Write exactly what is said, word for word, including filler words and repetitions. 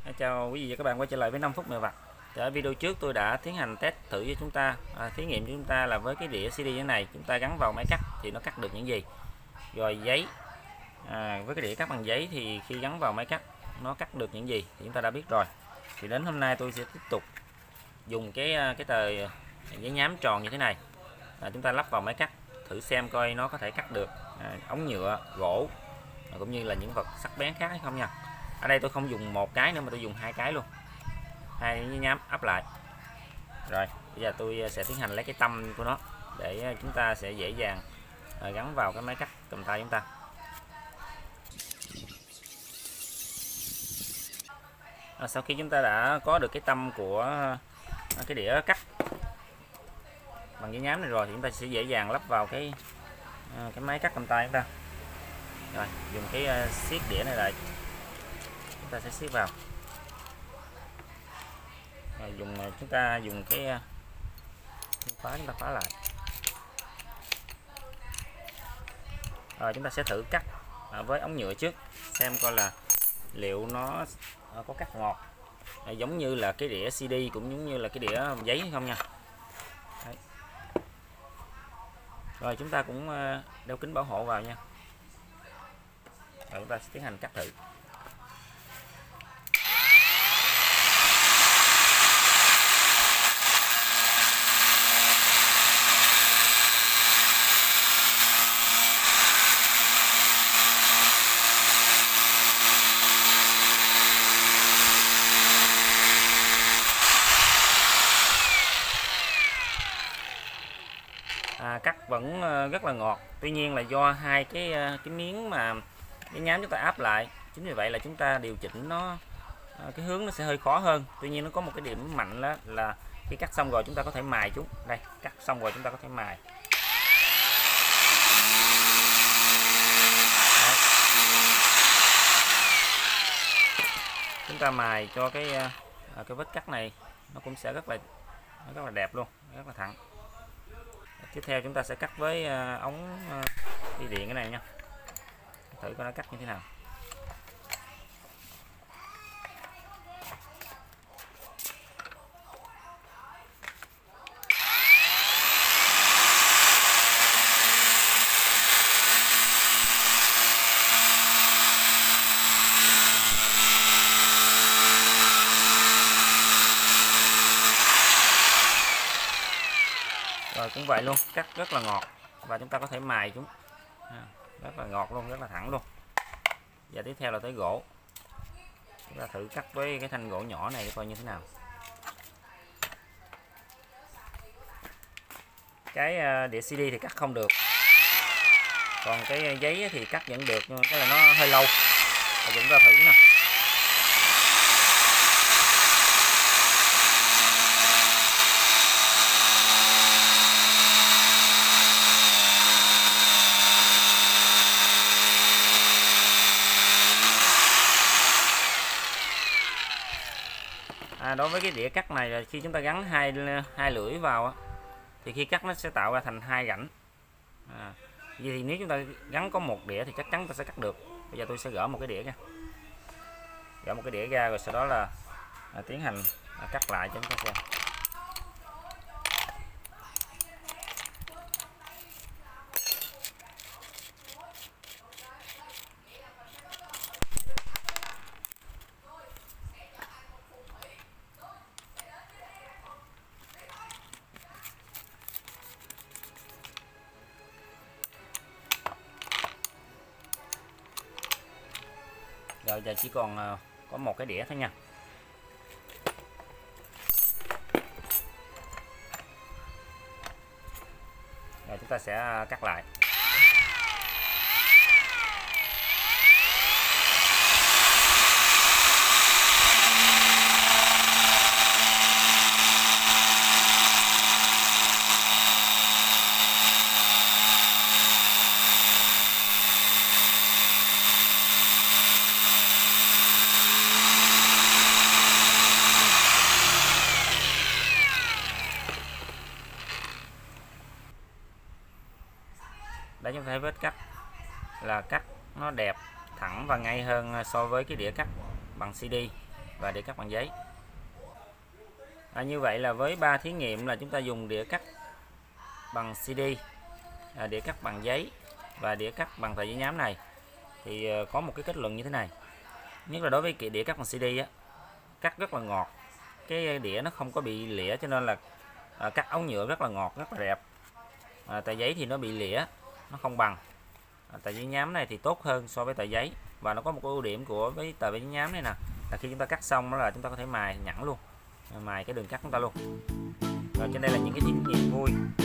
Chào quý vị và các bạn quay trở lại với năm phút mèo vặt. Thì ở video trước tôi đã tiến hành test thử với chúng ta à, thí nghiệm cho chúng ta là với cái đĩa xê đê như thế này, chúng ta gắn vào máy cắt thì nó cắt được những gì, rồi giấy à, với cái đĩa cắt bằng giấy thì khi gắn vào máy cắt nó cắt được những gì thì chúng ta đã biết rồi. Thì đến hôm nay tôi sẽ tiếp tục dùng cái cái tờ giấy nhám tròn như thế này, à, chúng ta lắp vào máy cắt thử xem coi nó có thể cắt được à, ống nhựa, gỗ cũng như là những vật sắc bén khác hay không nha. Ở đây tôi không dùng một cái nữa mà tôi dùng hai cái luôn, hai cái nhám áp lại. Rồi bây giờ tôi sẽ tiến hành lấy cái tâm của nó để chúng ta sẽ dễ dàng gắn vào cái máy cắt cầm tay chúng ta. À, sau khi chúng ta đã có được cái tâm của cái đĩa cắt bằng cái nhám này rồi thì chúng ta sẽ dễ dàng lắp vào cái cái máy cắt cầm tay chúng ta. Rồi dùng cái siết đĩa này lại, chúng ta sẽ siết vào. Rồi, dùng chúng ta dùng cái khóa, chúng ta khóa lại. Rồi chúng ta sẽ thử cắt với ống nhựa trước xem coi là liệu nó có cắt ngọt giống như là cái đĩa xê đê cũng giống như là cái đĩa giấy hay không nha. Đấy. Rồi chúng ta cũng đeo kính bảo hộ vào nha. Rồi chúng ta sẽ tiến hành cắt thử. À, cắt vẫn rất là ngọt, tuy nhiên là do hai cái cái miếng mà cái nhám chúng ta áp lại, chính vì vậy là chúng ta điều chỉnh nó cái hướng nó sẽ hơi khó hơn. Tuy nhiên nó có một cái điểm mạnh đó là khi cắt xong rồi chúng ta có thể mài chúng. Đây, cắt xong rồi chúng ta có thể mài. Đấy. Chúng ta mài cho cái cái vết cắt này nó cũng sẽ rất là rất là đẹp luôn, rất là thẳng. Tiếp theo chúng ta sẽ cắt với ống dây điện cái này nha, thử coi nó cắt như thế nào. Rồi cũng vậy luôn, cắt rất là ngọt và chúng ta có thể mài chúng rất là ngọt luôn, rất là thẳng luôn. Và tiếp theo là tới gỗ, chúng ta thử cắt với cái thanh gỗ nhỏ này coi như thế nào. Cái đĩa xê đê thì cắt không được, còn cái giấy thì cắt vẫn được, nhưng cái là nó hơi lâu. Và chúng ta thử nè. À, đối với cái đĩa cắt này là khi chúng ta gắn hai hai lưỡi vào thì khi cắt nó sẽ tạo ra thành hai rãnh. À, vậy thì nếu chúng ta gắn có một đĩa thì chắc chắn ta sẽ cắt được. Bây giờ tôi sẽ gỡ một cái đĩa ra, gỡ một cái đĩa ra rồi sau đó là à, tiến hành à, cắt lại cho chúng ta xem. Rồi giờ chỉ còn có một cái đĩa thôi nha. Rồi chúng ta sẽ cắt lại. Đấy, chúng ta thấy vết cắt là cắt nó đẹp, thẳng và ngay hơn so với cái đĩa cắt bằng xê đê. và đĩa cắt bằng giấy. À, như vậy là với ba thí nghiệm là chúng ta dùng đĩa cắt bằng xê đê, à, đĩa cắt bằng giấy và đĩa cắt bằng tờ giấy nhám này, thì có một cái kết luận như thế này. Nhất là đối với cái đĩa cắt bằng xê đê á, cắt rất là ngọt, cái đĩa nó không có bị lĩa, cho nên là à, cắt ống nhựa rất là ngọt, rất là đẹp. À, tờ giấy thì nó bị lĩa, nó không bằng. À, tờ giấy nhám này thì tốt hơn so với tờ giấy, và nó có một cái ưu điểm của với tờ giấy nhám này nè, là khi chúng ta cắt xong đó là chúng ta có thể mài nhẵn luôn, mài cái đường cắt chúng ta luôn. Rồi trên đây là những cái thí nghiệm vui